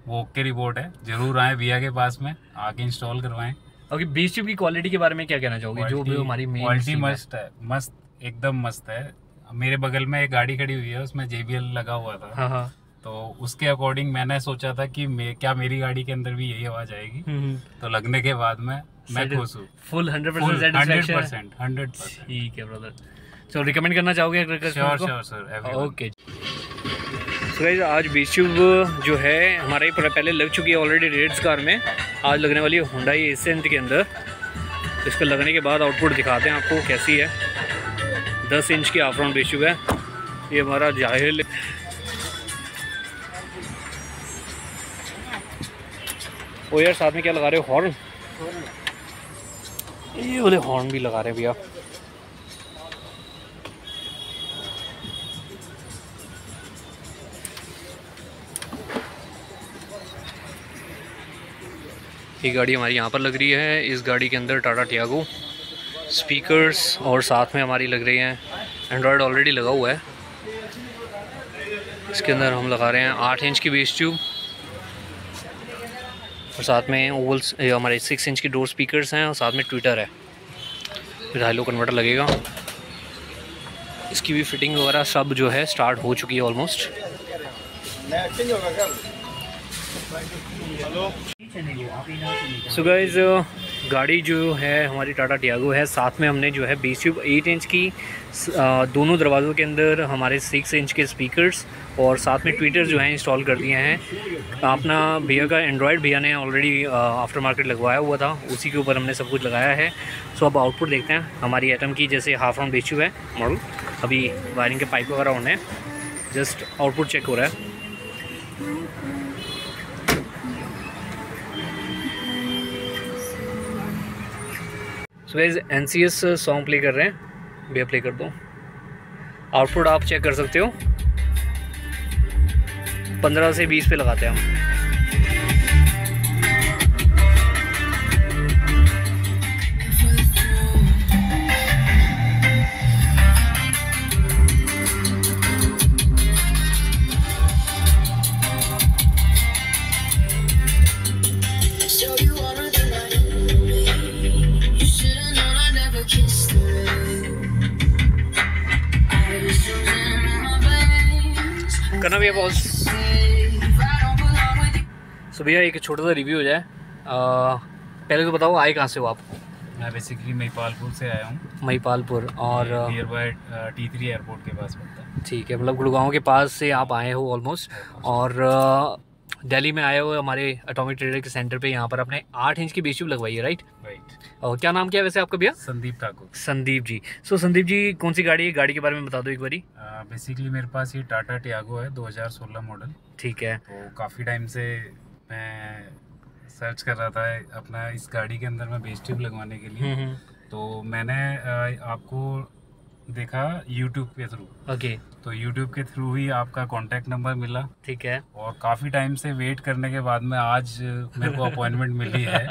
वो okay report है। जरूर आए भैया के पास में, आके इंस्टॉल करवाएं। ओके, बेस ट्यूब की क्वालिटी के बारे में क्या कहना चाहोगे? जो भी हमारी मेन क्वालिटी मस्त है, मस्त एकदम मस्त है। मेरे बगल में एक गाड़ी खड़ी हुई है, उसमें JBL लगा हुआ था। हाँ हाँ। तो उसके अकॉर्डिंग मैंने सोचा था कि क्या मेरी गाड़ी के अंदर भी यही आवाज आएगी। तो लगने के बाद में मैं खुश हूँ। Full 100% satisfaction. 100%। ठीक है ब्रदर। सो रिकमेंड करना चाहोगे? Sure sir. Okay. So guys, आज बेस ट्यूब जो है हमारे पहले लग चुकी है ऑलरेडी रेड्स कार में। आज लगने वाली है हुंडई एसेंट के अंदर। इसको लगने के बाद आउटपुट दिखाते हैं आपको कैसी है। 10 इंच की ऑफ रोड बेस ट्यूब है। ये हमारा जाहिल ओ यार, साथ में क्या लगा रहे हो? हॉर्न। ये वाले हॉर्न भी लगा रहे हैं भैया। ये गाड़ी हमारी यहाँ पर लग रही है। इस गाड़ी के अंदर टाटा टियागो, स्पीकर्स और साथ में हमारी लग रही हैं एंड्रॉयड ऑलरेडी लगा हुआ है। इसके अंदर हम लगा रहे हैं 8 इंच की बेस ट्यूब और साथ में ओवल्स हमारे 6 इंच की डोर स्पीकर्स हैं और साथ में ट्विटर है। फिर हाइलो कन्वर्टर लगेगा। इसकी भी फिटिंग वगैरह सब जो है स्टार्ट हो चुकी है ऑलमोस्ट। सो गाइस, गाड़ी जो है हमारी टाटा टियागो है। साथ में हमने जो है बेस ट्यूब 8 इंच की, दोनों दरवाज़ों के अंदर हमारे 6 इंच के स्पीकर्स और साथ में ट्विटर जो है इंस्टॉल कर दिए हैं। अपना भैया का एंड्रॉयड भैया ने ऑलरेडी आफ्टर मार्केट लगवाया हुआ था, उसी के ऊपर हमने सब कुछ लगाया है। सो अब आउटपुट देखते हैं हमारी एटम की। जैसे हाफ राउंड बेस ट्यूब है मॉडल, अभी वायरिंग के पाइप वगैरह होने हैं, जस्ट आउटपुट चेक हो रहा है। So guys, NCS song play कर रहे हैं, भैया प्ले कर दो। आउटपुट आप चेक कर सकते हो। 15 से 20 पे लगाते हैं हम। करना भैया पॉज। सो भैया एक छोटा सा रिव्यू हो जाए। पहले तो बताओ आए कहाँ से हो आप? मैं बेसिकली महिपालपुर से आया हूँ। महिपालपुर और नियर बाय T3 एयरपोर्ट के पास पड़ता है। ठीक है, मतलब गुड़गांव के पास से आप आए हो ऑलमोस्ट। और दिल्ली में आए हो हमारे एटॉमिक ट्रेडर के सेंटर पे। यहाँ पर आपने 8 इंच की बेस ट्यूब लगवाई है, राइट? और क्या नाम क्या है वैसे आपका भैया? संदीप ठाकुर। संदीप जी। सो संदीप जी, कौन सी गाड़ी है? गाड़ी के बारे में बता दो एक बारी। बेसिकली मेरे पास ये टाटा टियागो है 2016 मॉडल। ठीक है। तो काफ़ी टाइम से मैं सर्च कर रहा था अपना इस गाड़ी के अंदर मैं बेस ट्यूब लगवाने के लिए। तो मैंने आपको देखा YouTube के थ्रू। ओके। तो YouTube के थ्रू ही आपका कांटेक्ट नंबर मिला। ठीक है। और काफ़ी टाइम से वेट करने के बाद में आज मेरे को अपॉइंटमेंट मिली है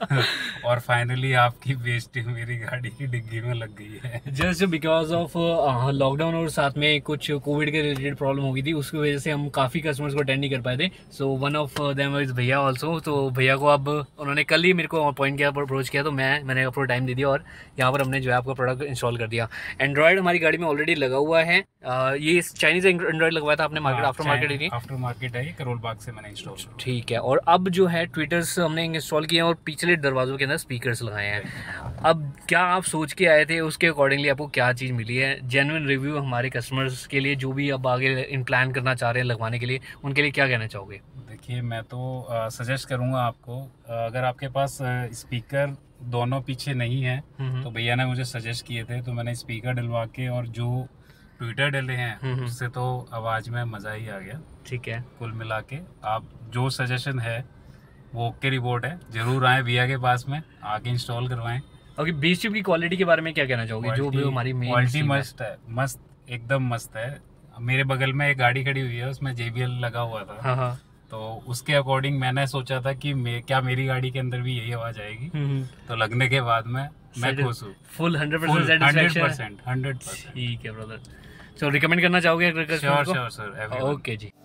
और फाइनली आपकी बेस ट्यूब मेरी गाड़ी की डिग्गी में लग गई है। जस्ट बिकॉज ऑफ लॉकडाउन और साथ में कुछ कोविड के रिलेटेड प्रॉब्लम हो गई थी, उसकी वजह से हम काफ़ी कस्टमर्स को अटेंड नहीं कर पाए थे। So one of them is भैया ऑल्सो। तो भैया को अब उन्होंने कल ही मेरे को अपॉइंट किया, अप्रोच किया, तो मैंने अपना टाइम दे दिया और यहाँ पर हमने जो है आपका प्रोडक्ट इंस्टॉल कर दिया। एंड्रॉयड हमारी गाड़ी में ऑलरेडी लगा हुआ है। ये चाइनीज एंड्रॉयड लगवाया था आपने मार्केट आफ्टर मार्केट है, करोल बाग से मैंने इंस्टॉल। ठीक है। और अब जो है ट्विटर्स हमने इंस्टॉल किए हैं और पिछले दरवाजों के अंदर स्पीकर्स लगाए हैं। अब क्या आप सोच के आए थे, उसके अकॉर्डिंगली आपको क्या चीज़ मिली है? जेन्युइन रिव्यू हमारे कस्टमर्स के लिए जो भी अब आगे इन प्लान करना चाह रहे हैं लगवाने के लिए, उनके लिए क्या कहना चाहोगे? देखिए, मैं तो सजेस्ट करूँगा आपको, अगर आपके पास स्पीकर दोनों पीछे नहीं है तो भैया ने मुझे सजेस्ट किए थे, तो मैंने स्पीकर डलवा के और जो ट्विटर डले हैं उससे तो आवाज़ में मज़ा ही आ गया। ठीक है। कुल मिला के आप जो सजेशन है वो ओके रिपोर्ट है। जरूर आए भैया के पास में, आके इंस्टॉल करवाएं। ओके, बेस ट्यूब की क्वालिटी के बारे में क्या कहना चाहोगे? जो भी हमारी मेन क्वालिटी मस्त है, मस्त एकदम मस्त है। मेरे बगल में एक गाड़ी खड़ी हुई है, उसमें JBL लगा हुआ था। हाँ। तो उसके अकॉर्डिंग मैंने सोचा था कि क्या मेरी गाड़ी के अंदर भी यही आवाज़ आएगी। तो लगने के बाद में मैं खुश हूँ। Full 100% satisfaction. 100%। ठीक है ब्रदर। सो रिकमेंड करना चाहोगे? Sure sir. ओके जी।